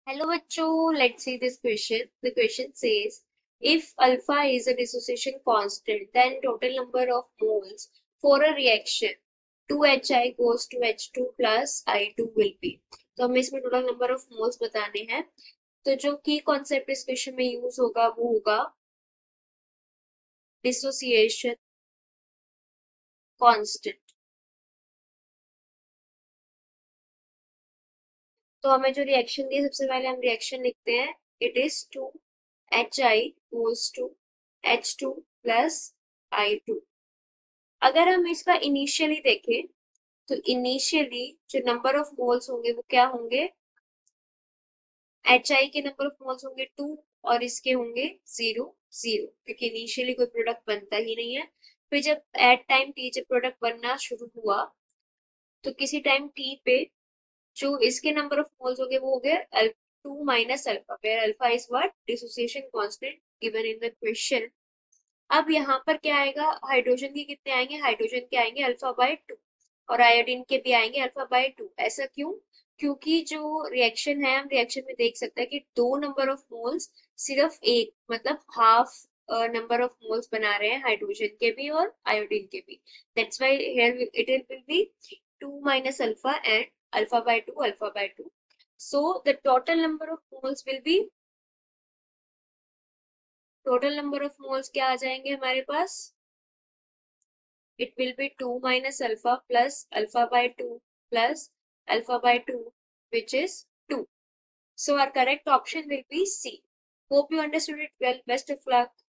Hello बच्चों, let's see this question. The question says, if alpha is a dissociation constant, then total number of moles for a reaction 2HI goes to H2 plus I2 will be. तो हमें इसमें total number of moles बताने हैं. तो जो की concept इस question में यूज होगा वो होगा डिसोसिएशन कांस्टेंट. तो हमें जो रिएक्शन दी सबसे पहले हम रिएक्शन लिखते हैं. It is 2HI goes to H2 plus I2. अगर हम इसका इनिशियली देखें तो इनिशियली जो नंबर ऑफ मोल्स होंगे वो क्या होंगे. HI के नंबर ऑफ मोल्स होंगे 2 और इसके होंगे 0 0, क्योंकि इनिशियली कोई प्रोडक्ट बनता ही नहीं है. फिर जब एट टाइम टी जब प्रोडक्ट बनना शुरू हुआ तो किसी टाइम टी पे जो इसके नंबर ऑफ मोल्स होंगे वो हो गए 2 minus alpha, where alpha is what dissociation constant given in the question. अब यहाँ पर क्या आएगा, हाइड्रोजन के कितने आएंगे, हाइड्रोजन के आएंगे अल्फा बाय 2 और आयोडीन के भी आएंगे अल्फा बाय 2. ऐसा क्यों? क्योंकि जो रिएक्शन है हम रिएक्शन में देख सकते हैं कि दो नंबर ऑफ मोल्स सिर्फ एक मतलब हाफ नंबर ऑफ मोल्स बना रहे हैं हाइड्रोजन के भी और आयोडीन के भी. That's why here it will be 2 minus alpha and alpha by 2 alpha by 2. So the total number of moles will be, total number of moles क्या आ जाएंगे हमारे पास. It will be 2 minus alpha plus alpha by 2 plus alpha by 2, which is 2. So our correct option will be C. Hope you understood it well. Best of luck.